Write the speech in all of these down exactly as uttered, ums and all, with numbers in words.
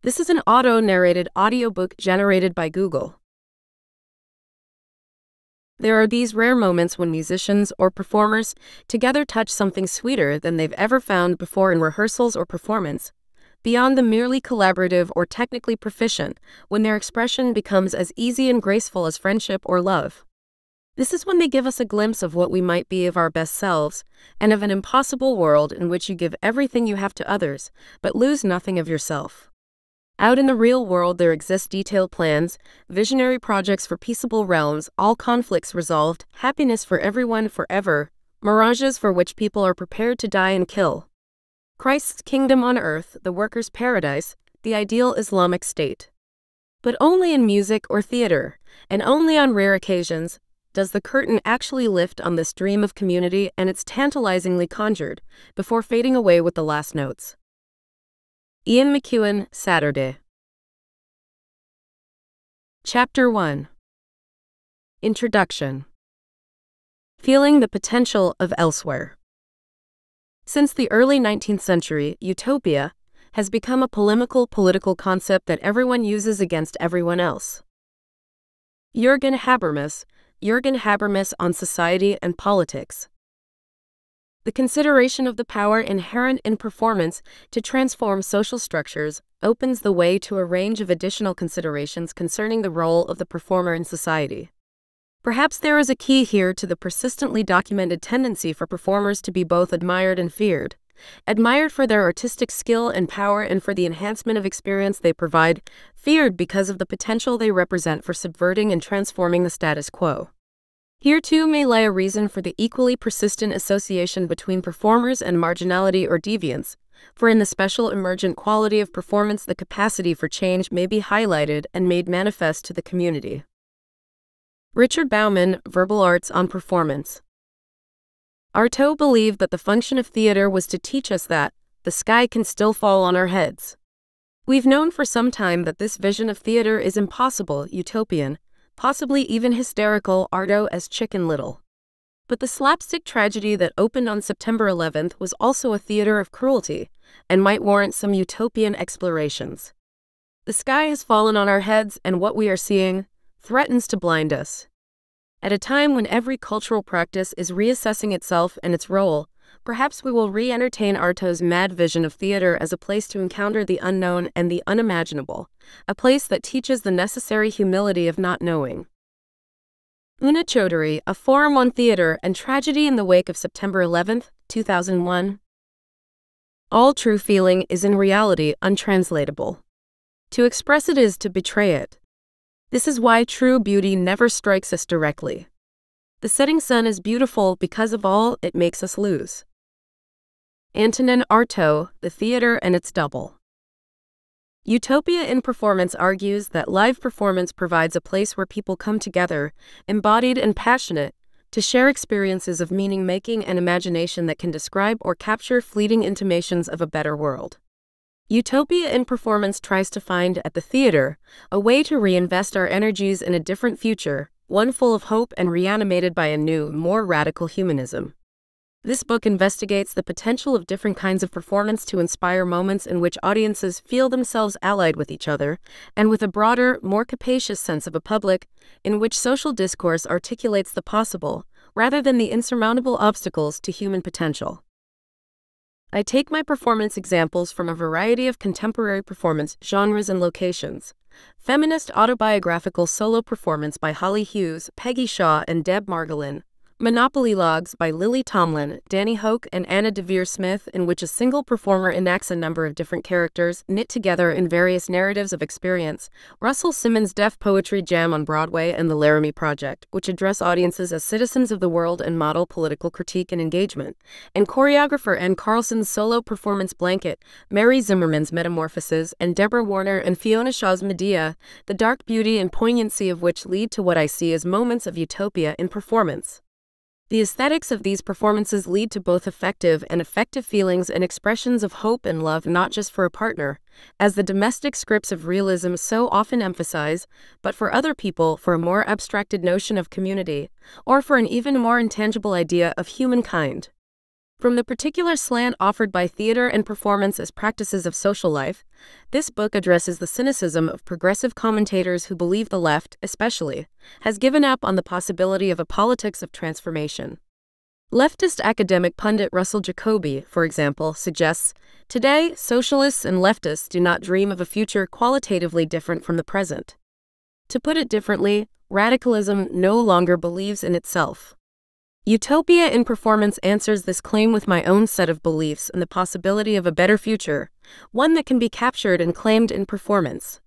This is an auto-narrated audiobook generated by Google. There are these rare moments when musicians or performers together touch something sweeter than they've ever found before in rehearsals or performance, beyond the merely collaborative or technically proficient, when their expression becomes as easy and graceful as friendship or love. This is when they give us a glimpse of what we might be of our best selves, and of an impossible world in which you give everything you have to others, but lose nothing of yourself. Out in the real world there exist detailed plans, visionary projects for peaceable realms, all conflicts resolved, happiness for everyone forever, mirages for which people are prepared to die and kill. Christ's kingdom on earth, the workers' paradise, the ideal Islamic state. But only in music or theater, and only on rare occasions, does the curtain actually lift on this dream of community, and it's tantalizingly conjured, before fading away with the last notes. Ian McEwan, Saturday. Chapter one. Introduction. Feeling the potential of elsewhere. Since the early nineteenth century, utopia has become a polemical political concept that everyone uses against everyone else. Jürgen Habermas, Jürgen Habermas on Society and Politics. The consideration of the power inherent in performance to transform social structures opens the way to a range of additional considerations concerning the role of the performer in society. Perhaps there is a key here to the persistently documented tendency for performers to be both admired and feared. Admired for their artistic skill and power and for the enhancement of experience they provide, feared because of the potential they represent for subverting and transforming the status quo. Here too may lie a reason for the equally persistent association between performers and marginality or deviance, for in the special emergent quality of performance the capacity for change may be highlighted and made manifest to the community. Richard Bauman, Verbal Arts on Performance. Artaud believed that the function of theater was to teach us that the sky can still fall on our heads. We've known for some time that this vision of theater is impossible, utopian, possibly even hysterical, Artaud as Chicken Little. But the slapstick tragedy that opened on September eleventh was also a theater of cruelty, and might warrant some utopian explorations. The sky has fallen on our heads, and what we are seeing threatens to blind us. At a time when every cultural practice is reassessing itself and its role, perhaps we will re-entertain Artaud's mad vision of theater as a place to encounter the unknown and the unimaginable, a place that teaches the necessary humility of not knowing. Una Chaudhary, A Forum on Theater and Tragedy in the Wake of September eleventh, two thousand one. All true feeling is in reality untranslatable. To express it is to betray it. This is why true beauty never strikes us directly. The setting sun is beautiful because of all it makes us lose. Antonin Artaud, The Theater and Its Double. Utopia in Performance argues that live performance provides a place where people come together, embodied and passionate, to share experiences of meaning-making and imagination that can describe or capture fleeting intimations of a better world. Utopia in Performance tries to find at the theater a way to reinvest our energies in a different future, one full of hope and reanimated by a new, more radical humanism. This book investigates the potential of different kinds of performance to inspire moments in which audiences feel themselves allied with each other, and with a broader, more capacious sense of a public, in which social discourse articulates the possible, rather than the insurmountable obstacles to human potential. I take my performance examples from a variety of contemporary performance genres and locations. Feminist autobiographical solo performance by Holly Hughes, Peggy Shaw, and Deb Margolin. Monopoly Logs by Lily Tomlin, Danny Hoke, and Anna Devere Smith, in which a single performer enacts a number of different characters, knit together in various narratives of experience. Russell Simmons' Deaf Poetry Jam on Broadway and The Laramie Project, which address audiences as citizens of the world and model political critique and engagement. And choreographer Ann Carlson's solo performance Blanket, Mary Zimmerman's Metamorphoses, and Deborah Warner and Fiona Shaw's Medea, the dark beauty and poignancy of which lead to what I see as moments of utopia in performance. The aesthetics of these performances lead to both effective and effective feelings and expressions of hope and love, not just for a partner, as the domestic scripts of realism so often emphasize, but for other people, for a more abstracted notion of community, or for an even more intangible idea of humankind. From the particular slant offered by theater and performance as practices of social life, this book addresses the cynicism of progressive commentators who believe the left, especially, has given up on the possibility of a politics of transformation. Leftist academic pundit Russell Jacoby, for example, suggests, today, socialists and leftists do not dream of a future qualitatively different from the present. To put it differently, radicalism no longer believes in itself. Utopia in Performance answers this claim with my own set of beliefs and the possibility of a better future, one that can be captured and claimed in performance.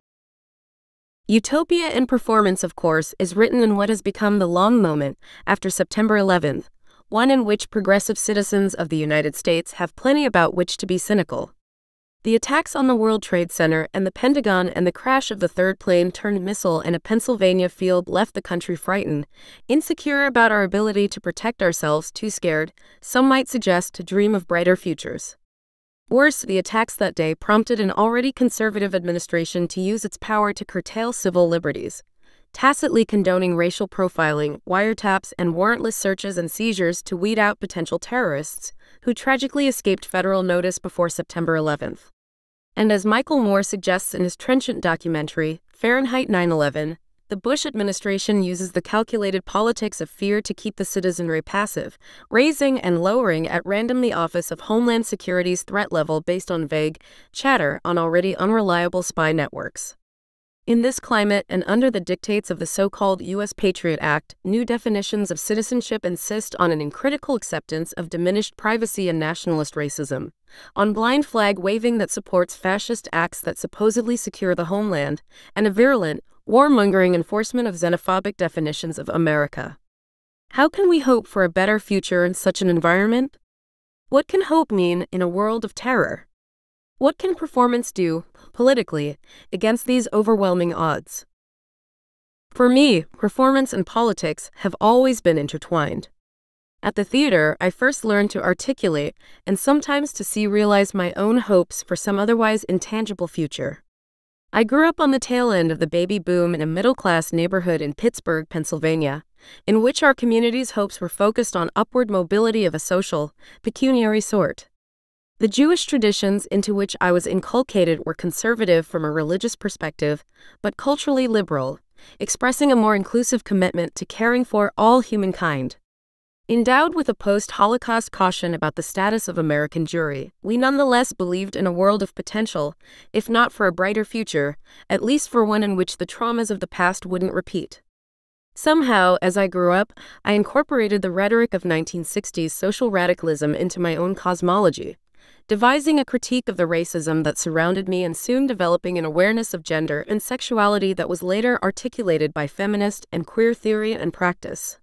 Utopia in Performance, of course, is written in what has become the long moment after September eleventh, one in which progressive citizens of the United States have plenty about which to be cynical. The attacks on the World Trade Center and the Pentagon and the crash of the third plane-turned missile in a Pennsylvania field left the country frightened, insecure about our ability to protect ourselves, too scared, some might suggest, to dream of brighter futures. Worse, the attacks that day prompted an already conservative administration to use its power to curtail civil liberties, tacitly condoning racial profiling, wiretaps, and warrantless searches and seizures to weed out potential terrorists, who tragically escaped federal notice before September eleventh. And as Michael Moore suggests in his trenchant documentary, Fahrenheit nine eleven, the Bush administration uses the calculated politics of fear to keep the citizenry passive, raising and lowering at random the Office of Homeland Security's threat level based on vague chatter on already unreliable spy networks. In this climate, and under the dictates of the so-called U S Patriot Act, new definitions of citizenship insist on an uncritical acceptance of diminished privacy and nationalist racism, on blind flag waving that supports fascist acts that supposedly secure the homeland, and a virulent, warmongering enforcement of xenophobic definitions of America. How can we hope for a better future in such an environment? What can hope mean in a world of terror? What can performance do, politically, against these overwhelming odds? For me, performance and politics have always been intertwined. At the theater, I first learned to articulate and sometimes to see realize my own hopes for some otherwise intangible future. I grew up on the tail end of the baby boom in a middle-class neighborhood in Pittsburgh, Pennsylvania, in which our community's hopes were focused on upward mobility of a social, pecuniary sort. The Jewish traditions into which I was inculcated were conservative from a religious perspective, but culturally liberal, expressing a more inclusive commitment to caring for all humankind. Endowed with a post-Holocaust caution about the status of American Jewry, we nonetheless believed in a world of potential, if not for a brighter future, at least for one in which the traumas of the past wouldn't repeat. Somehow, as I grew up, I incorporated the rhetoric of nineteen sixties social radicalism into my own cosmology, devising a critique of the racism that surrounded me and soon developing an awareness of gender and sexuality that was later articulated by feminist and queer theory and practice.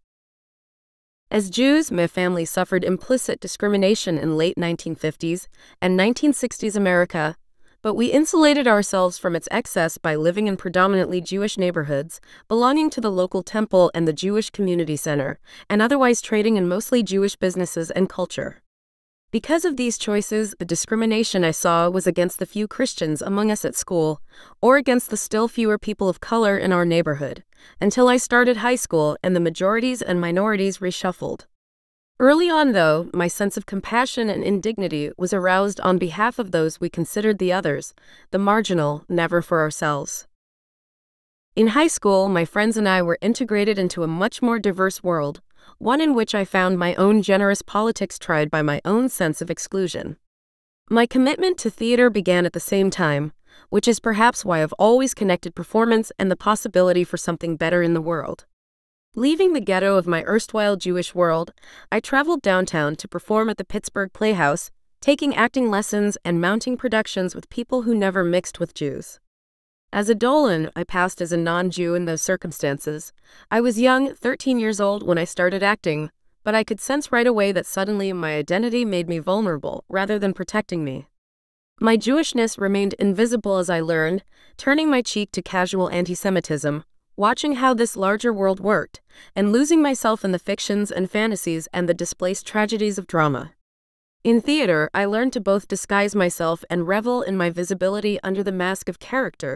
As Jews, my family suffered implicit discrimination in late nineteen fifties and nineteen sixties America, but we insulated ourselves from its excess by living in predominantly Jewish neighborhoods, belonging to the local temple and the Jewish community center, and otherwise trading in mostly Jewish businesses and culture. Because of these choices, the discrimination I saw was against the few Christians among us at school, or against the still fewer people of color in our neighborhood, until I started high school and the majorities and minorities reshuffled. Early on, though, my sense of compassion and indignity was aroused on behalf of those we considered the others, the marginal, never for ourselves. In high school, my friends and I were integrated into a much more diverse world, one in which I found my own generous politics tried by my own sense of exclusion. My commitment to theater began at the same time, which is perhaps why I've always connected performance and the possibility for something better in the world. Leaving the ghetto of my erstwhile Jewish world, I traveled downtown to perform at the Pittsburgh Playhouse, taking acting lessons and mounting productions with people who never mixed with Jews. As a Dolan, I passed as a non-Jew in those circumstances. I was young, thirteen years old, when I started acting, but I could sense right away that suddenly my identity made me vulnerable rather than protecting me. My Jewishness remained invisible as I learned, turning my cheek to casual anti-Semitism, watching how this larger world worked, and losing myself in the fictions and fantasies and the displaced tragedies of drama. In theater, I learned to both disguise myself and revel in my visibility under the mask of character,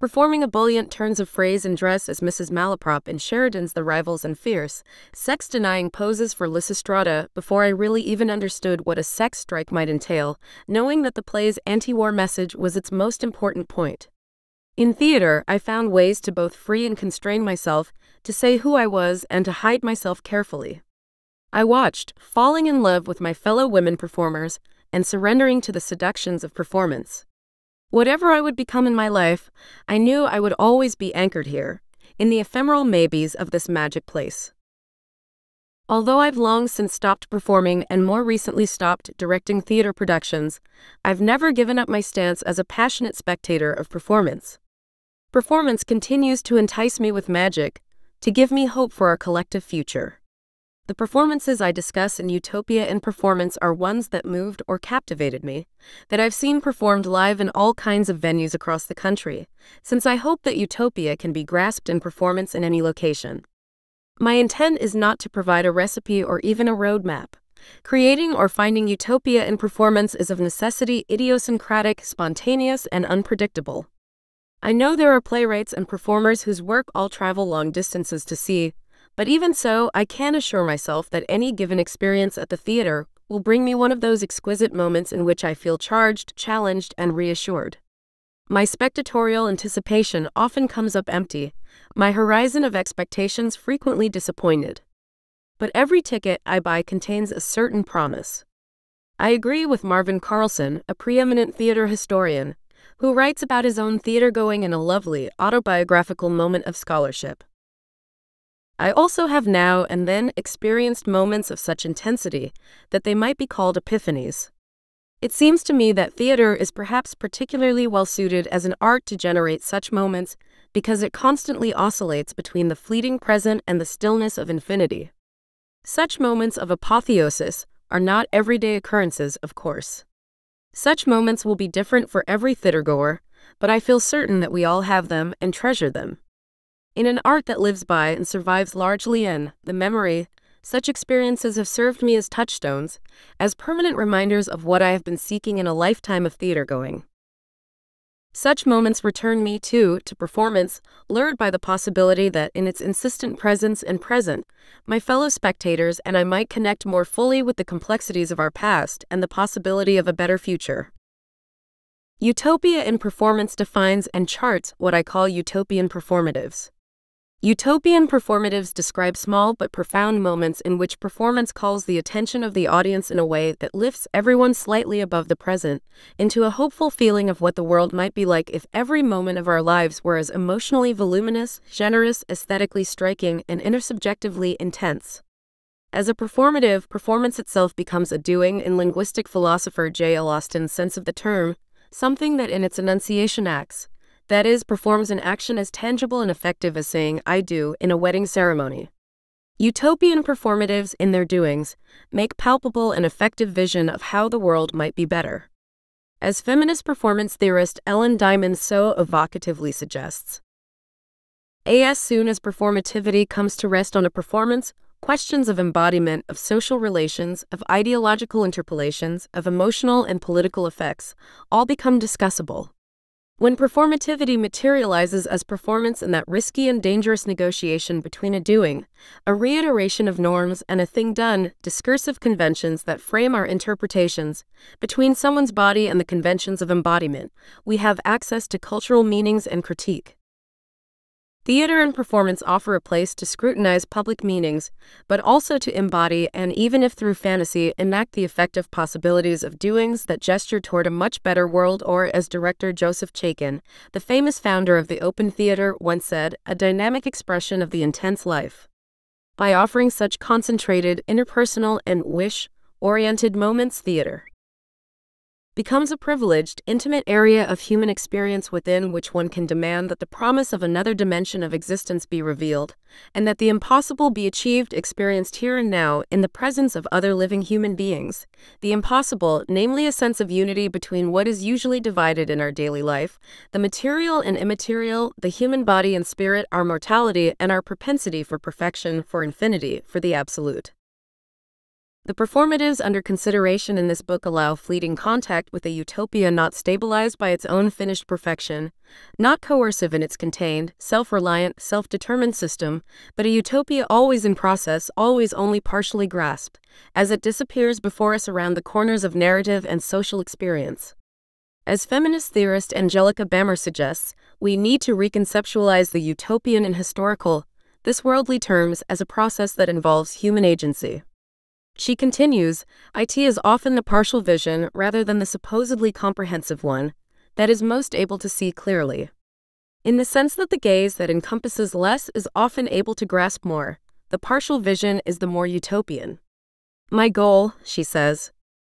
Performing ebullient turns of phrase and dress as Missus Malaprop in Sheridan's The Rivals and Fierce, sex-denying poses for Lysistrata before I really even understood what a sex strike might entail, knowing that the play's anti-war message was its most important point. In theater, I found ways to both free and constrain myself, to say who I was and to hide myself carefully. I watched, falling in love with my fellow women performers, and surrendering to the seductions of performance. Whatever I would become in my life, I knew I would always be anchored here, in the ephemeral maybes of this magic place. Although I've long since stopped performing and more recently stopped directing theater productions, I've never given up my stance as a passionate spectator of performance. Performance continues to entice me with magic, to give me hope for our collective future. The performances I discuss in Utopia in Performance are ones that moved or captivated me, that I've seen performed live in all kinds of venues across the country, since I hope that Utopia can be grasped in performance in any location. My intent is not to provide a recipe or even a roadmap. Creating or finding Utopia in Performance is of necessity idiosyncratic, spontaneous, and unpredictable. I know there are playwrights and performers whose work I'll travel long distances to see, but even so, I can assure myself that any given experience at the theater will bring me one of those exquisite moments in which I feel charged, challenged, and reassured. My spectatorial anticipation often comes up empty, my horizon of expectations frequently disappointed. But every ticket I buy contains a certain promise. I agree with Marvin Carlson, a preeminent theater historian, who writes about his own theater-going in a lovely, autobiographical moment of scholarship. I also have now and then experienced moments of such intensity that they might be called epiphanies. It seems to me that theater is perhaps particularly well-suited as an art to generate such moments because it constantly oscillates between the fleeting present and the stillness of infinity. Such moments of apotheosis are not everyday occurrences, of course. Such moments will be different for every theatergoer, but I feel certain that we all have them and treasure them. In an art that lives by and survives largely in the memory, such experiences have served me as touchstones, as permanent reminders of what I have been seeking in a lifetime of theater-going. Such moments return me, too, to performance, lured by the possibility that in its insistent presence and present, my fellow spectators and I might connect more fully with the complexities of our past and the possibility of a better future. Utopia in Performance defines and charts what I call utopian performatives. Utopian performatives describe small but profound moments in which performance calls the attention of the audience in a way that lifts everyone slightly above the present, into a hopeful feeling of what the world might be like if every moment of our lives were as emotionally voluminous, generous, aesthetically striking, and intersubjectively intense. As a performative, performance itself becomes a doing in linguistic philosopher J L Austin's sense of the term, something that in its enunciation acts, that is, performs an action as tangible and effective as saying "I do" in a wedding ceremony. Utopian performatives, in their doings, make palpable an effective vision of how the world might be better. As feminist performance theorist Ellen Diamond so evocatively suggests, as soon as performativity comes to rest on a performance, questions of embodiment, of social relations, of ideological interpolations, of emotional and political effects, all become discussable. When performativity materializes as performance in that risky and dangerous negotiation between a doing, a reiteration of norms, and a thing done, discursive conventions that frame our interpretations, between someone's body and the conventions of embodiment, we have access to cultural meanings and critique. Theater and performance offer a place to scrutinize public meanings, but also to embody and, even if through fantasy, enact the effective possibilities of doings that gesture toward a much better world or, as director Joseph Chaikin, the famous founder of the Open Theater, once said, a dynamic expression of the intense life. By offering such concentrated, interpersonal, and wish-oriented moments, theater becomes a privileged, intimate area of human experience within which one can demand that the promise of another dimension of existence be revealed, and that the impossible be achieved, experienced here and now, in the presence of other living human beings. The impossible, namely a sense of unity between what is usually divided in our daily life, the material and immaterial, the human body and spirit, our mortality and our propensity for perfection, for infinity, for the absolute. The performatives under consideration in this book allow fleeting contact with a utopia not stabilized by its own finished perfection, not coercive in its contained, self-reliant, self-determined system, but a utopia always in process, always only partially grasped, as it disappears before us around the corners of narrative and social experience. As feminist theorist Angelica Bammer suggests, we need to reconceptualize the utopian in historical, this worldly terms as a process that involves human agency. She continues, it is often the partial vision rather than the supposedly comprehensive one that is most able to see clearly. In the sense that the gaze that encompasses less is often able to grasp more, the partial vision is the more utopian. My goal, she says,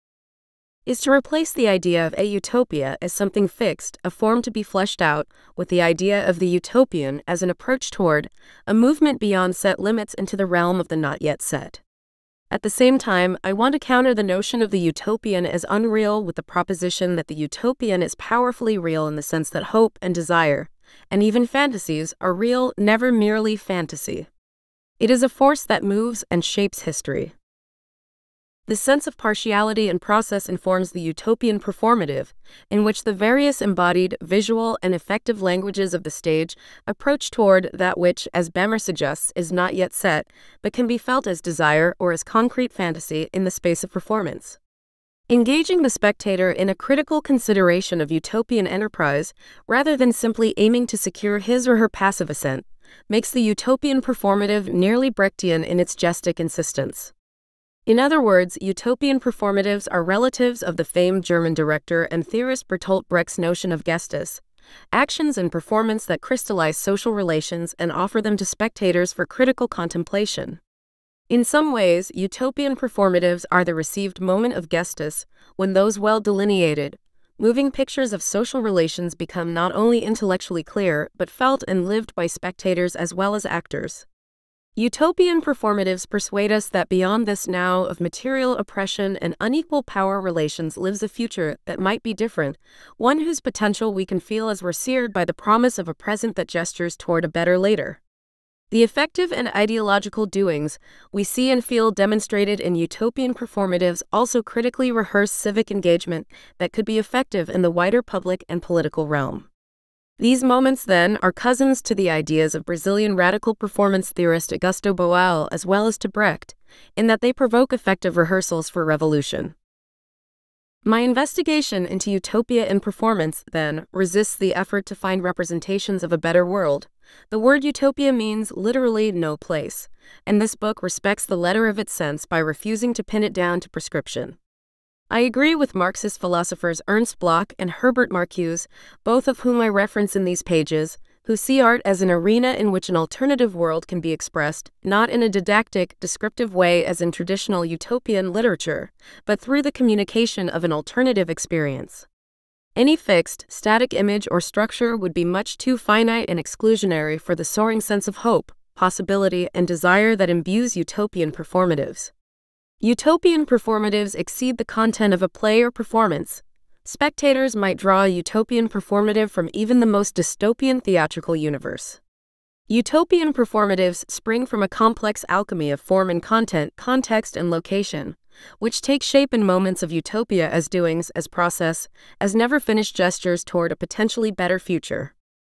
is to replace the idea of a utopia as something fixed, a form to be fleshed out, with the idea of the utopian as an approach toward, a movement beyond set limits into the realm of the not yet set. At the same time, I want to counter the notion of the utopian as unreal with the proposition that the utopian is powerfully real in the sense that hope and desire, and even fantasies, are real, never merely fantasy. It is a force that moves and shapes history. The sense of partiality and process informs the utopian performative, in which the various embodied, visual, and effective languages of the stage approach toward that which, as Bammer suggests, is not yet set, but can be felt as desire or as concrete fantasy in the space of performance. Engaging the spectator in a critical consideration of utopian enterprise, rather than simply aiming to secure his or her passive assent, makes the utopian performative nearly Brechtian in its gestic insistence. In other words, utopian performatives are relatives of the famed German director and theorist Bertolt Brecht's notion of Gestus, actions and performance that crystallize social relations and offer them to spectators for critical contemplation. In some ways, utopian performatives are the received moment of Gestus, when those well delineated, moving pictures of social relations become not only intellectually clear, but felt and lived by spectators as well as actors. Utopian performatives persuade us that beyond this now of material oppression and unequal power relations lives a future that might be different, one whose potential we can feel as we're seared by the promise of a present that gestures toward a better later. The effective and ideological doings we see and feel demonstrated in utopian performatives also critically rehearse civic engagement that could be effective in the wider public and political realm. These moments, then, are cousins to the ideas of Brazilian radical performance theorist Augusto Boal as well as to Brecht, in that they provoke effective rehearsals for revolution. My investigation into utopia in performance, then, resists the effort to find representations of a better world. The word utopia means literally no place, and this book respects the letter of its sense by refusing to pin it down to prescription. I agree with Marxist philosophers Ernst Bloch and Herbert Marcuse, both of whom I reference in these pages, who see art as an arena in which an alternative world can be expressed, not in a didactic, descriptive way as in traditional utopian literature, but through the communication of an alternative experience. Any fixed, static image or structure would be much too finite and exclusionary for the soaring sense of hope, possibility, and desire that imbues utopian performatives. Utopian performatives exceed the content of a play or performance. Spectators might draw a utopian performative from even the most dystopian theatrical universe. Utopian performatives spring from a complex alchemy of form and content, context and location, which take shape in moments of utopia as doings, as process, as never-finished gestures toward a potentially better future.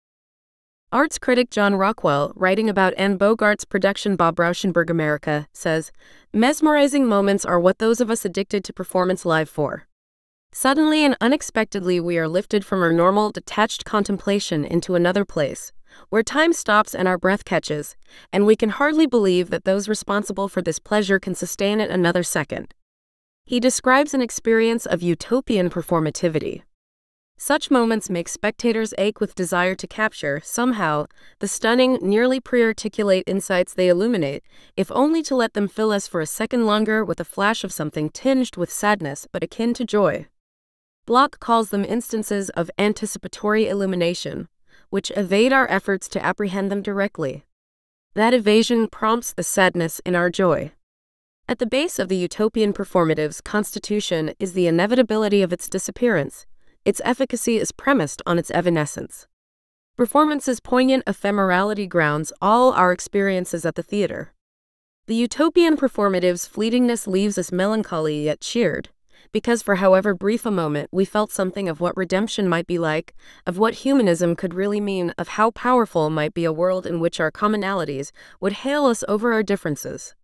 Arts critic John Rockwell, writing about Anne Bogart's production Bob Rauschenberg America, says, mesmerizing moments are what those of us addicted to performance live for. Suddenly and unexpectedly we are lifted from our normal, detached contemplation into another place, where time stops and our breath catches, and we can hardly believe that those responsible for this pleasure can sustain it another second. He describes an experience of utopian performativity. Such moments make spectators ache with desire to capture, somehow, the stunning, nearly pre-articulate insights they illuminate, if only to let them fill us for a second longer with a flash of something tinged with sadness but akin to joy. Bloch calls them instances of anticipatory illumination, which evade our efforts to apprehend them directly. That evasion prompts the sadness in our joy. At the base of the utopian performative's constitution is the inevitability of its disappearance. Its efficacy is premised on its evanescence. Performance's poignant ephemerality grounds all our experiences at the theater. The utopian performative's fleetingness leaves us melancholy yet cheered, because for however brief a moment we felt something of what redemption might be like, of what humanism could really mean, of how powerful might be a world in which our commonalities would hail us over our differences.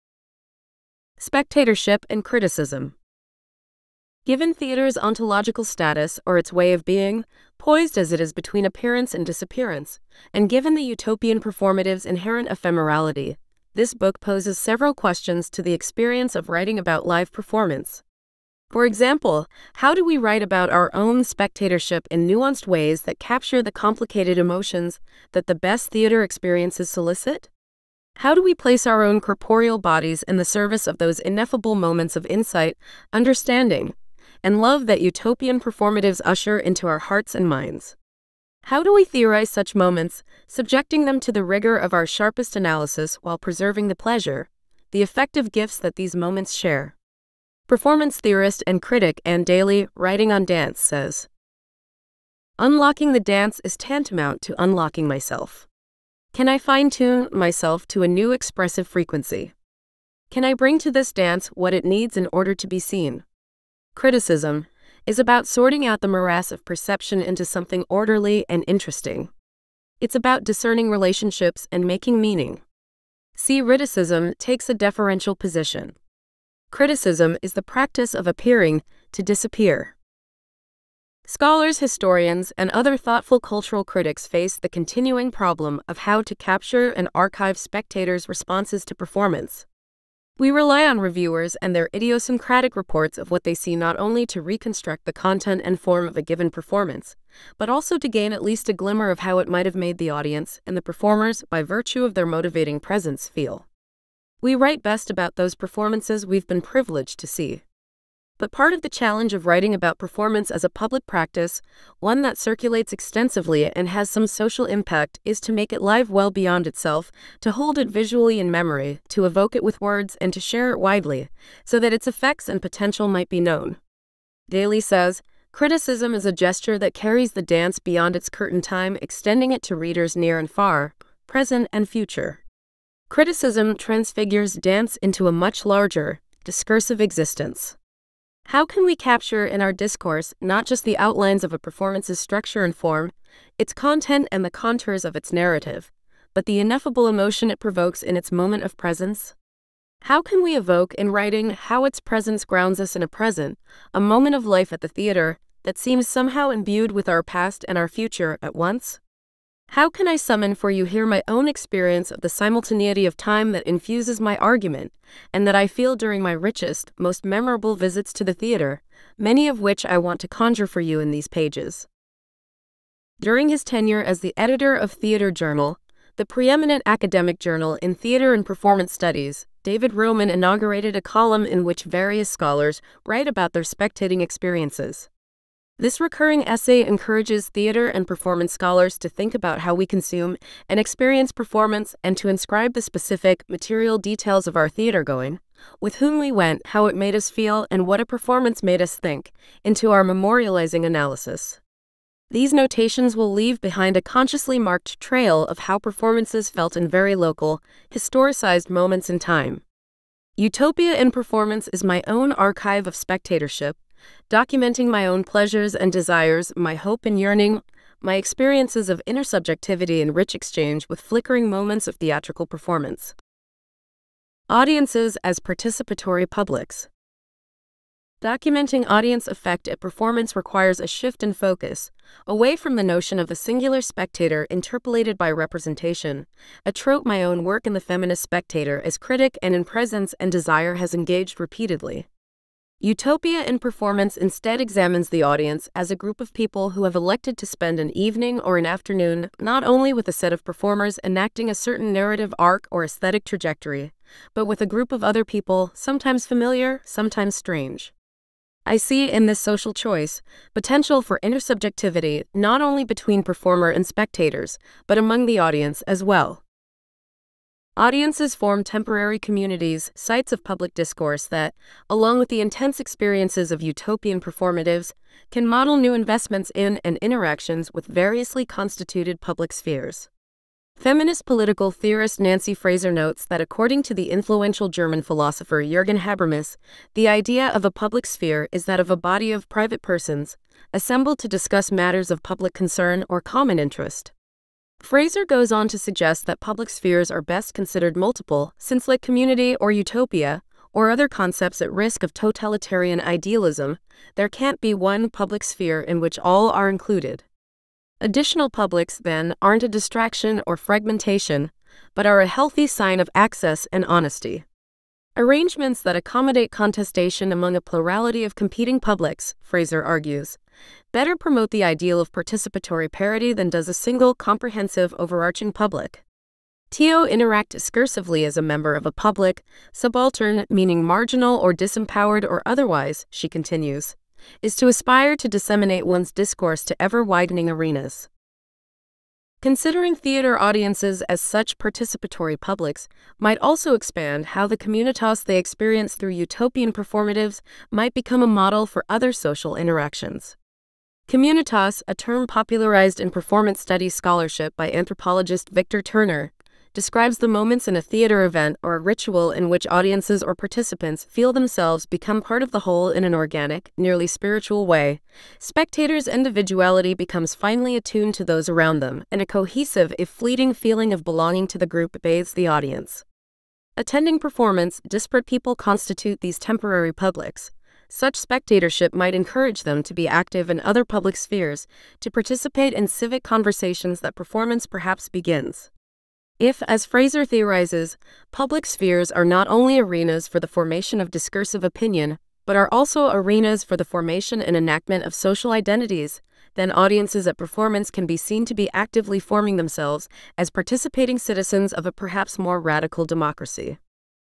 Spectatorship and criticism. Given theater's ontological status or its way of being, poised as it is between appearance and disappearance, and given the utopian performative's inherent ephemerality, this book poses several questions to the experience of writing about live performance. For example, how do we write about our own spectatorship in nuanced ways that capture the complicated emotions that the best theater experiences solicit? How do we place our own corporeal bodies in the service of those ineffable moments of insight, understanding, and love that utopian performatives usher into our hearts and minds? How do we theorize such moments, subjecting them to the rigor of our sharpest analysis while preserving the pleasure, the effective gifts that these moments share? Performance theorist and critic Anne Daly, writing on dance, says, "Unlocking the dance is tantamount to unlocking myself. Can I fine-tune myself to a new expressive frequency? Can I bring to this dance what it needs in order to be seen?" Criticism is about sorting out the morass of perception into something orderly and interesting. It's about discerning relationships and making meaning. See, criticism takes a deferential position. Criticism is the practice of appearing to disappear. Scholars, historians, and other thoughtful cultural critics face the continuing problem of how to capture and archive spectators' responses to performance. We rely on reviewers and their idiosyncratic reports of what they see not only to reconstruct the content and form of a given performance, but also to gain at least a glimmer of how it might have made the audience and the performers, by virtue of their motivating presence, feel. We write best about those performances we've been privileged to see. But part of the challenge of writing about performance as a public practice, one that circulates extensively and has some social impact, is to make it live well beyond itself, to hold it visually in memory, to evoke it with words, and to share it widely, so that its effects and potential might be known. Daly says, criticism is a gesture that carries the dance beyond its curtain time, extending it to readers near and far, present and future. Criticism transfigures dance into a much larger, discursive existence. How can we capture in our discourse not just the outlines of a performance's structure and form, its content and the contours of its narrative, but the ineffable emotion it provokes in its moment of presence? How can we evoke in writing how its presence grounds us in a present, a moment of life at the theater, that seems somehow imbued with our past and our future at once? How can I summon for you here my own experience of the simultaneity of time that infuses my argument, and that I feel during my richest, most memorable visits to the theater, many of which I want to conjure for you in these pages? During his tenure as the editor of Theater Journal, the preeminent academic journal in theater and performance studies, David Roman inaugurated a column in which various scholars write about their spectating experiences. This recurring essay encourages theater and performance scholars to think about how we consume and experience performance and to inscribe the specific, material details of our theater going, with whom we went, how it made us feel, and what a performance made us think, into our memorializing analysis. These notations will leave behind a consciously marked trail of how performances felt in very local, historicized moments in time. Utopia in Performance is my own archive of spectatorship, documenting my own pleasures and desires, my hope and yearning, my experiences of intersubjectivity and rich exchange with flickering moments of theatrical performance. Audiences as participatory publics. Documenting audience effect at performance requires a shift in focus, away from the notion of the singular spectator interpolated by representation, a trope my own work in The Feminist Spectator as critic and in Presence and Desire has engaged repeatedly. Utopia in Performance instead examines the audience as a group of people who have elected to spend an evening or an afternoon not only with a set of performers enacting a certain narrative arc or aesthetic trajectory, but with a group of other people, sometimes familiar, sometimes strange. I see in this social choice potential for intersubjectivity not only between performer and spectators, but among the audience as well. Audiences form temporary communities, sites of public discourse that, along with the intense experiences of utopian performatives, can model new investments in and interactions with variously constituted public spheres. Feminist political theorist Nancy Fraser notes that according to the influential German philosopher Jürgen Habermas, the idea of a public sphere is that of a body of private persons, assembled to discuss matters of public concern or common interest. Fraser goes on to suggest that public spheres are best considered multiple, since like community or utopia, or other concepts at risk of totalitarian idealism, there can't be one public sphere in which all are included. Additional publics, then, aren't a distraction or fragmentation, but are a healthy sign of access and honesty. Arrangements that accommodate contestation among a plurality of competing publics, Fraser argues, better promote the ideal of participatory parity than does a single, comprehensive, overarching public. To interact discursively as a member of a public, subaltern meaning marginal or disempowered or otherwise, she continues, is to aspire to disseminate one's discourse to ever-widening arenas. Considering theater audiences as such participatory publics might also expand how the communitas they experience through utopian performatives might become a model for other social interactions. Communitas, a term popularized in performance studies scholarship by anthropologist Victor Turner, describes the moments in a theater event or a ritual in which audiences or participants feel themselves become part of the whole in an organic, nearly spiritual way. Spectators' individuality becomes finely attuned to those around them, and a cohesive, if fleeting, feeling of belonging to the group bathes the audience. Attending performance, disparate people constitute these temporary publics. Such spectatorship might encourage them to be active in other public spheres, to participate in civic conversations that performance perhaps begins. If, as Fraser theorizes, public spheres are not only arenas for the formation of discursive opinion, but are also arenas for the formation and enactment of social identities, then audiences at performance can be seen to be actively forming themselves as participating citizens of a perhaps more radical democracy.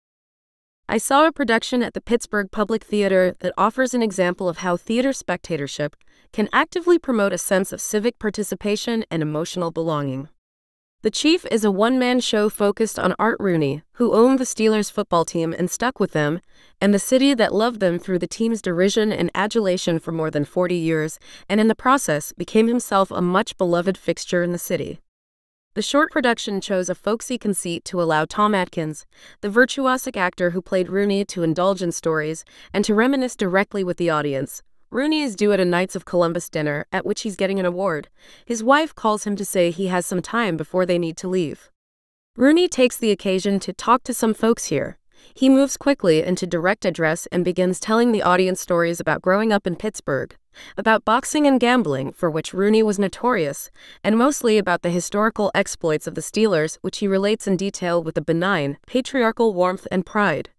I saw a production at the Pittsburgh Public Theater that offers an example of how theater spectatorship can actively promote a sense of civic participation and emotional belonging. The Chief is a one-man show focused on Art Rooney, who owned the Steelers football team and stuck with them, and the city that loved them through the team's derision and adulation for more than forty years, and in the process became himself a much-beloved fixture in the city. The short production chose a folksy conceit to allow Tom Atkins, the virtuosic actor who played Rooney, to indulge in stories and to reminisce directly with the audience. Rooney is due at a Knights of Columbus dinner, at which he's getting an award. His wife calls him to say he has some time before they need to leave. Rooney takes the occasion to talk to some folks here. He moves quickly into direct address and begins telling the audience stories about growing up in Pittsburgh, about boxing and gambling, for which Rooney was notorious, and mostly about the historical exploits of the Steelers, which he relates in detail with a benign, patriarchal warmth and pride.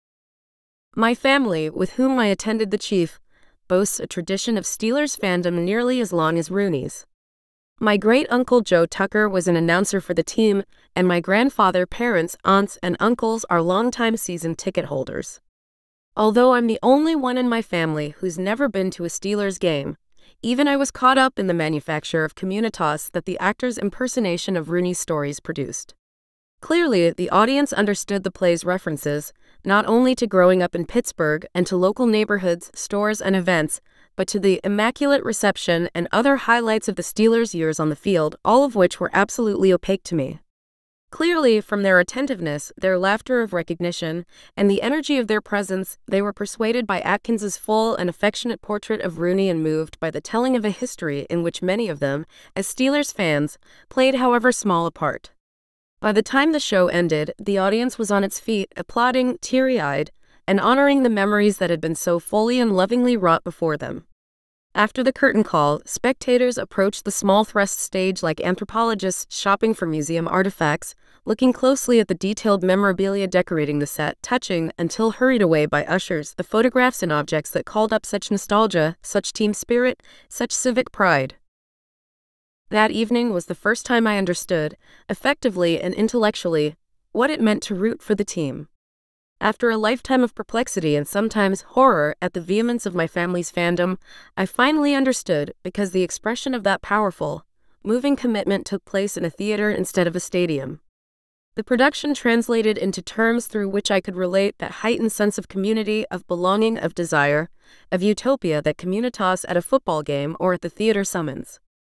My family, with whom I attended the Chief, boasts a tradition of Steelers fandom nearly as long as Rooney's. My great-uncle Joe Tucker was an announcer for the team, and my grandfather, parents, aunts, and uncles are longtime season ticket holders. Although I'm the only one in my family who's never been to a Steelers game, even I was caught up in the manufacture of communitas that the actor's impersonation of Rooney's stories produced. Clearly, the audience understood the play's references, not only to growing up in Pittsburgh and to local neighborhoods, stores, and events, but to the immaculate reception and other highlights of the Steelers' years on the field, all of which were absolutely opaque to me. Clearly, from their attentiveness, their laughter of recognition, and the energy of their presence, they were persuaded by Atkins's full and affectionate portrait of Rooney and moved by the telling of a history in which many of them, as Steelers fans, played however small a part. By the time the show ended, the audience was on its feet, applauding, teary-eyed, and honoring the memories that had been so fully and lovingly wrought before them. After the curtain call, spectators approached the small thrust stage like anthropologists shopping for museum artifacts, looking closely at the detailed memorabilia decorating the set, touching, until hurried away by ushers, the photographs and objects that called up such nostalgia, such team spirit, such civic pride. That evening was the first time I understood, effectively and intellectually, what it meant to root for the team. After a lifetime of perplexity and sometimes horror at the vehemence of my family's fandom, I finally understood, because the expression of that powerful, moving commitment took place in a theater instead of a stadium. The production translated into terms through which I could relate that heightened sense of community, of belonging, of desire, of utopia that communitas at a football game or at the theater summons.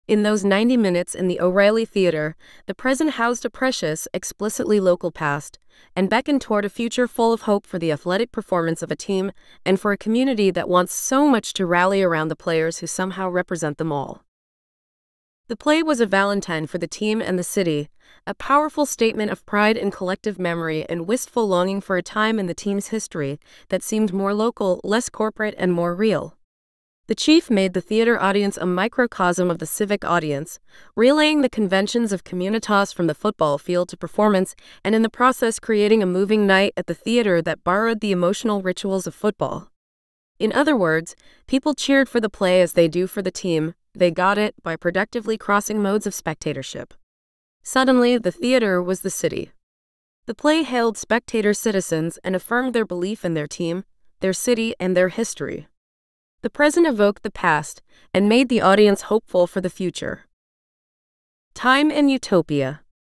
In those ninety minutes in the O'Reilly Theater, the present housed a precious, explicitly local past, and beckoned toward a future full of hope for the athletic performance of a team and for a community that wants so much to rally around the players who somehow represent them all. The play was a Valentine for the team and the city, a powerful statement of pride in collective memory and wistful longing for a time in the team's history that seemed more local, less corporate, and more real. The chief made the theater audience a microcosm of the civic audience, relaying the conventions of communitas from the football field to performance, and in the process creating a moving night at the theater that borrowed the emotional rituals of football. In other words, people cheered for the play as they do for the team. They got it by productively crossing modes of spectatorship. Suddenly, the theater was the city. The play hailed spectator citizens and affirmed their belief in their team, their city, and their history. The present evoked the past and made the audience hopeful for the future. Time and Utopia.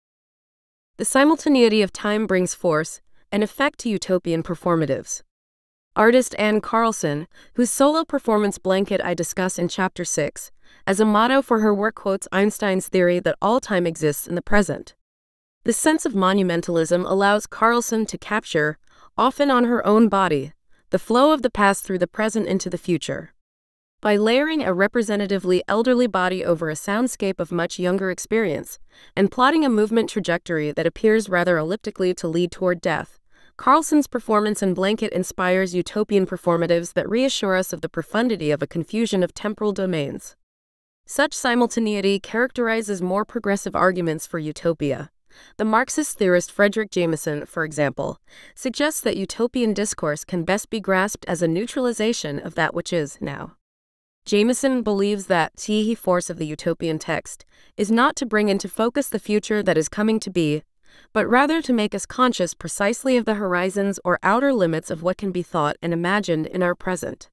The simultaneity of time brings force and effect to utopian performatives. Artist Anne Carlson, whose solo performance Blanket I discuss in Chapter six, as a motto for her work quotes Einstein's theory that all time exists in the present. This sense of monumentalism allows Carlson to capture, often on her own body, the flow of the past through the present into the future. By layering a representatively elderly body over a soundscape of much younger experience, and plotting a movement trajectory that appears rather elliptically to lead toward death, Carlson's performance in Blanket inspires utopian performatives that reassure us of the profundity of a confusion of temporal domains. Such simultaneity characterizes more progressive arguments for utopia. The Marxist theorist Frederick Jameson, for example, suggests that utopian discourse can best be grasped as a neutralization of that which is now. Jameson believes that the force of the utopian text is not to bring into focus the future that is coming to be, but rather to make us conscious precisely of the horizons or outer limits of what can be thought and imagined in our present.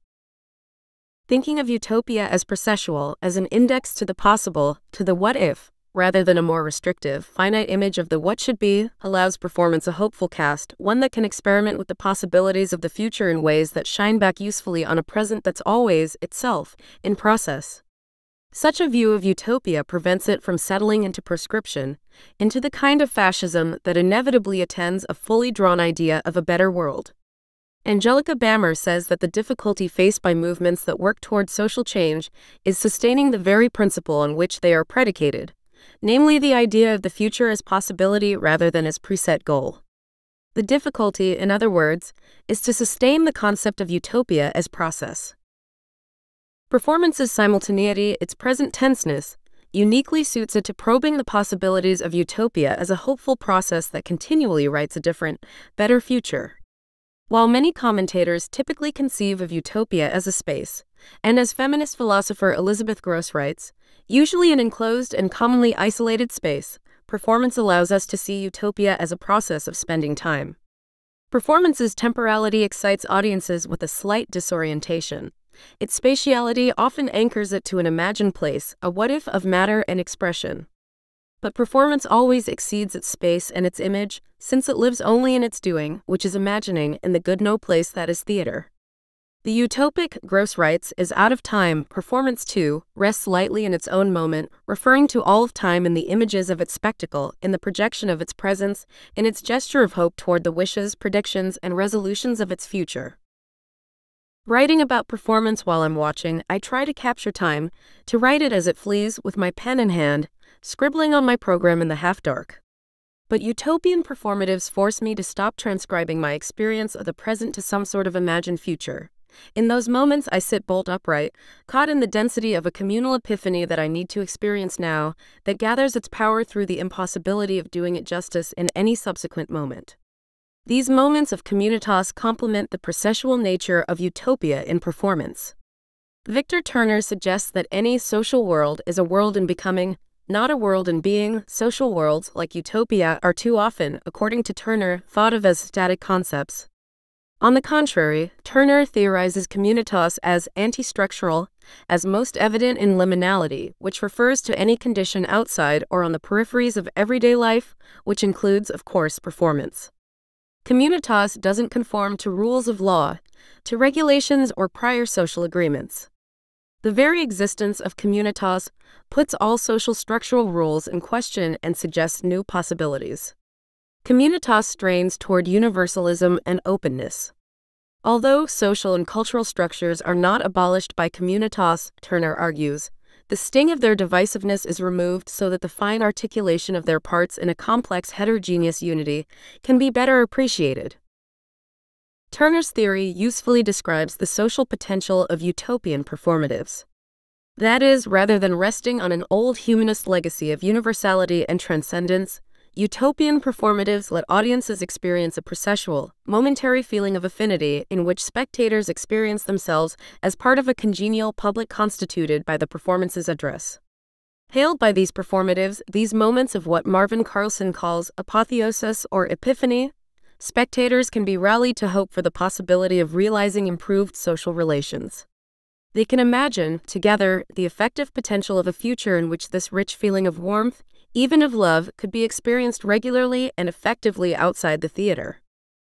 Thinking of utopia as processual, as an index to the possible, to the what if, rather than a more restrictive, finite image of the what should be, allows performance a hopeful cast, one that can experiment with the possibilities of the future in ways that shine back usefully on a present that's always, itself, in process. Such a view of utopia prevents it from settling into prescription, into the kind of fascism that inevitably attends a fully drawn idea of a better world. Angelica Bammer says that the difficulty faced by movements that work toward social change is sustaining the very principle on which they are predicated, namely the idea of the future as possibility rather than as preset goal. The difficulty, in other words, is to sustain the concept of utopia as process. Performance's simultaneity, its present tenseness, uniquely suits it to probing the possibilities of utopia as a hopeful process that continually writes a different, better future. While many commentators typically conceive of utopia as a space, and as feminist philosopher Elizabeth Gross writes, usually an enclosed and commonly isolated space, performance allows us to see utopia as a process of spending time. Performance's temporality excites audiences with a slight disorientation. Its spatiality often anchors it to an imagined place, a what-if of matter and expression. But performance always exceeds its space and its image, since it lives only in its doing, which is imagining, in the good no place that is theater. The utopic, Gross writes, is out of time. Performance, too, rests lightly in its own moment, referring to all of time in the images of its spectacle, in the projection of its presence, in its gesture of hope toward the wishes, predictions, and resolutions of its future. Writing about performance while I'm watching, I try to capture time, to write it as it flees, with my pen in hand, scribbling on my program in the half-dark. But utopian performatives force me to stop transcribing my experience of the present to some sort of imagined future. In those moments I sit bolt upright, caught in the density of a communal epiphany that I need to experience now, that gathers its power through the impossibility of doing it justice in any subsequent moment. These moments of communitas complement the processual nature of utopia in performance. Victor Turner suggests that any social world is a world in becoming, not a world in being. Social worlds, like utopia, are too often, according to Turner, thought of as static concepts. On the contrary, Turner theorizes communitas as anti-structural, as most evident in liminality, which refers to any condition outside or on the peripheries of everyday life, which includes, of course, performance. Communitas doesn't conform to rules of law, to regulations or prior social agreements. The very existence of communitas puts all social structural rules in question and suggests new possibilities. Communitas strains toward universalism and openness. Although social and cultural structures are not abolished by communitas, Turner argues, the sting of their divisiveness is removed so that the fine articulation of their parts in a complex heterogeneous unity can be better appreciated. Turner's theory usefully describes the social potential of utopian performatives. That is, rather than resting on an old humanist legacy of universality and transcendence, utopian performatives let audiences experience a processual, momentary feeling of affinity in which spectators experience themselves as part of a congenial public constituted by the performance's address. Hailed by these performatives, these moments of what Marvin Carlson calls apotheosis or epiphany, spectators can be rallied to hope for the possibility of realizing improved social relations. They can imagine, together, the effective potential of a future in which this rich feeling of warmth, even of love, could be experienced regularly and effectively outside the theater.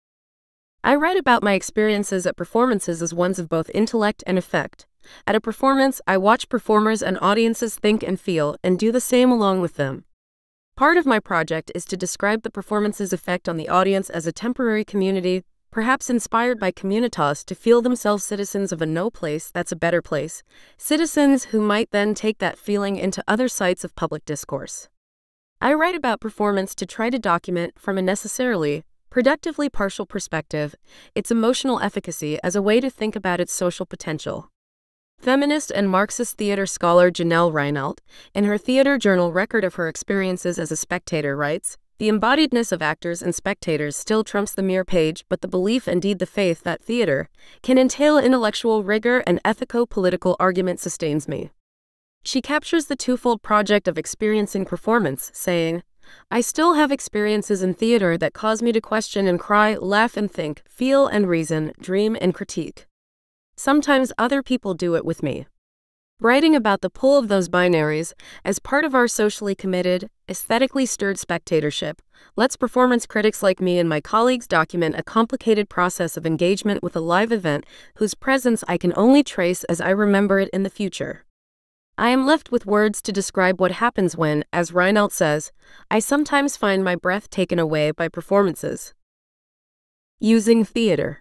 I write about my experiences at performances as ones of both intellect and effect. At a performance, I watch performers and audiences think and feel, and do the same along with them. Part of my project is to describe the performance's effect on the audience as a temporary community, perhaps inspired by communitas to feel themselves citizens of a no place that's a better place, citizens who might then take that feeling into other sites of public discourse. I write about performance to try to document, from a necessarily, productively partial perspective, its emotional efficacy as a way to think about its social potential. Feminist and Marxist theater scholar Janelle Reinelt, in her theater journal Record of Her Experiences as a Spectator, writes, "The embodiedness of actors and spectators still trumps the mere page, but the belief, indeed the faith, that theater can entail intellectual rigor and ethico-political argument sustains me." She captures the twofold project of experiencing performance, saying, "I still have experiences in theater that cause me to question and cry, laugh and think, feel and reason, dream and critique. Sometimes other people do it with me." Writing about the pull of those binaries, as part of our socially committed, aesthetically stirred spectatorship, lets performance critics like me and my colleagues document a complicated process of engagement with a live event whose presence I can only trace as I remember it in the future. I am left with words to describe what happens when, as Reinelt says, I sometimes find my breath taken away by performances. Using theater.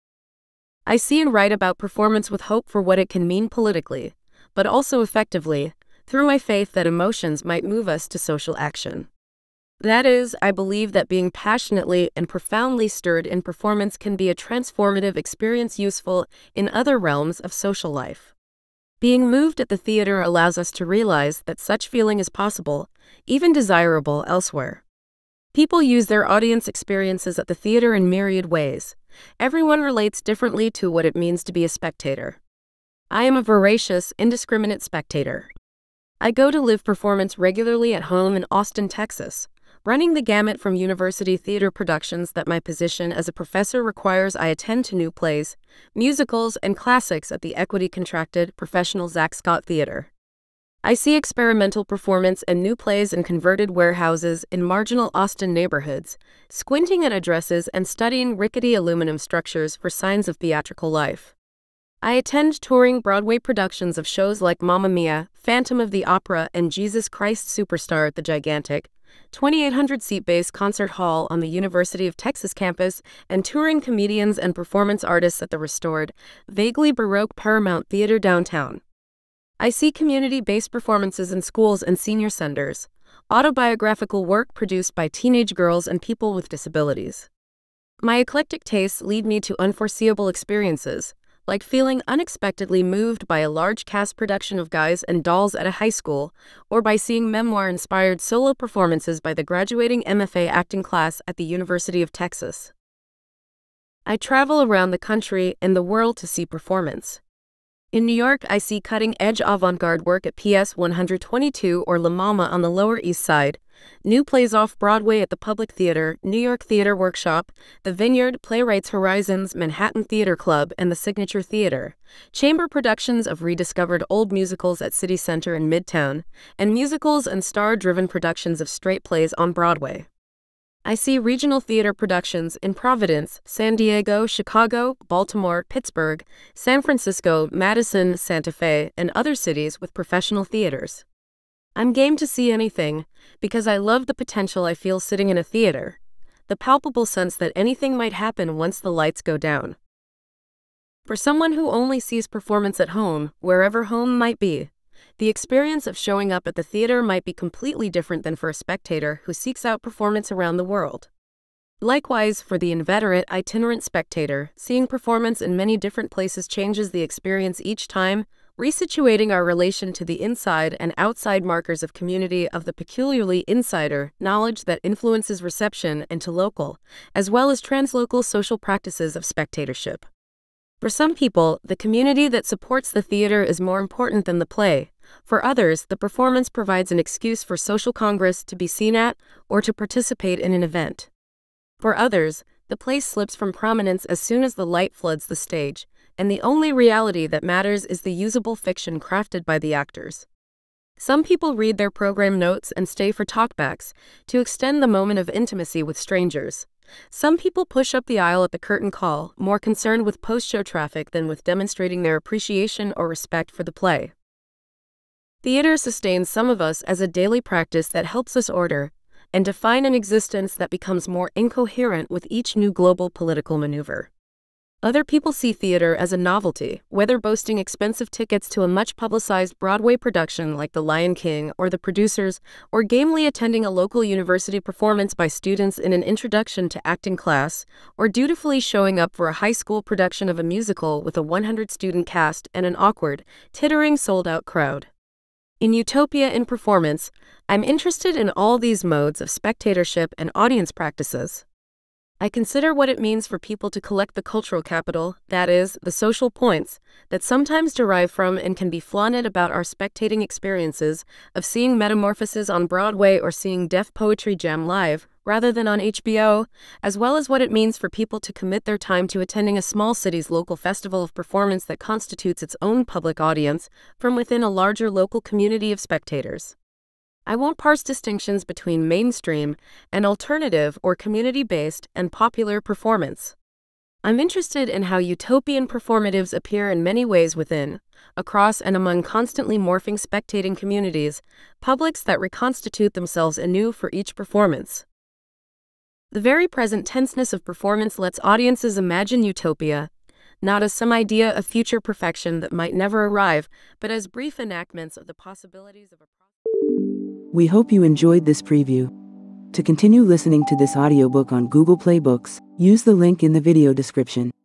I see and write about performance with hope for what it can mean politically, but also effectively, through my faith that emotions might move us to social action. That is, I believe that being passionately and profoundly stirred in performance can be a transformative experience useful in other realms of social life. Being moved at the theater allows us to realize that such feeling is possible, even desirable, elsewhere. People use their audience experiences at the theater in myriad ways. Everyone relates differently to what it means to be a spectator. I am a voracious, indiscriminate spectator. I go to live performance regularly at home in Austin, Texas, running the gamut from university theater productions that my position as a professor requires I attend to new plays, musicals, and classics at the equity-contracted, professional Zach Scott Theater. I see experimental performance and new plays in converted warehouses in marginal Austin neighborhoods, squinting at addresses and studying rickety aluminum structures for signs of theatrical life. I attend touring Broadway productions of shows like Mamma Mia, Phantom of the Opera, and Jesus Christ Superstar at the gigantic, twenty-eight hundred seat base concert hall on the University of Texas campus, and touring comedians and performance artists at the restored, vaguely Baroque Paramount Theater downtown. I see community-based performances in schools and senior centers, autobiographical work produced by teenage girls and people with disabilities. My eclectic tastes lead me to unforeseeable experiences, like feeling unexpectedly moved by a large cast production of Guys and Dolls at a high school, or by seeing memoir-inspired solo performances by the graduating M F A acting class at the University of Texas. I travel around the country and the world to see performance. In New York, I see cutting-edge avant-garde work at P S one twenty-two or La Mama on the Lower East Side, new plays off-Broadway at the Public Theater, New York Theater Workshop, the Vineyard, Playwrights Horizons, Manhattan Theater Club, and the Signature Theater, chamber productions of rediscovered old musicals at City Center in Midtown, and musicals and star-driven productions of straight plays on Broadway. I see regional theater productions in Providence, San Diego, Chicago, Baltimore, Pittsburgh, San Francisco, Madison, Santa Fe, and other cities with professional theaters. I'm game to see anything, because I love the potential I feel sitting in a theater, the palpable sense that anything might happen once the lights go down. For someone who only sees performance at home, wherever home might be, the experience of showing up at the theater might be completely different than for a spectator who seeks out performance around the world. Likewise, for the inveterate, itinerant spectator, seeing performance in many different places changes the experience each time, resituating our relation to the inside and outside markers of community of the peculiarly insider knowledge that influences reception into local, as well as translocal social practices of spectatorship. For some people, the community that supports the theater is more important than the play. For others, the performance provides an excuse for social congress to be seen at or to participate in an event. For others, the play slips from prominence as soon as the light floods the stage, and the only reality that matters is the usable fiction crafted by the actors. Some people read their program notes and stay for talkbacks to extend the moment of intimacy with strangers. Some people push up the aisle at the curtain call, more concerned with post-show traffic than with demonstrating their appreciation or respect for the play. Theater sustains some of us as a daily practice that helps us order and define an existence that becomes more incoherent with each new global political maneuver. Other people see theater as a novelty, whether boasting expensive tickets to a much-publicized Broadway production like The Lion King or The Producers, or gamely attending a local university performance by students in an introduction to acting class, or dutifully showing up for a high school production of a musical with a one hundred student cast and an awkward, tittering sold-out crowd. In Utopia in Performance, I'm interested in all these modes of spectatorship and audience practices. I consider what it means for people to collect the cultural capital, that is, the social points, that sometimes derive from and can be flaunted about our spectating experiences of seeing Metamorphoses on Broadway or seeing Def Poetry Jam live, rather than on H B O, as well as what it means for people to commit their time to attending a small city's local festival of performance that constitutes its own public audience from within a larger local community of spectators. I won't parse distinctions between mainstream and alternative or community-based and popular performance. I'm interested in how utopian performatives appear in many ways within, across and among constantly morphing spectating communities, publics that reconstitute themselves anew for each performance. The very present tenseness of performance lets audiences imagine utopia, not as some idea of future perfection that might never arrive, but as brief enactments of the possibilities of a We hope you enjoyed this preview. To continue listening to this audiobook on Google Play Books, use the link in the video description.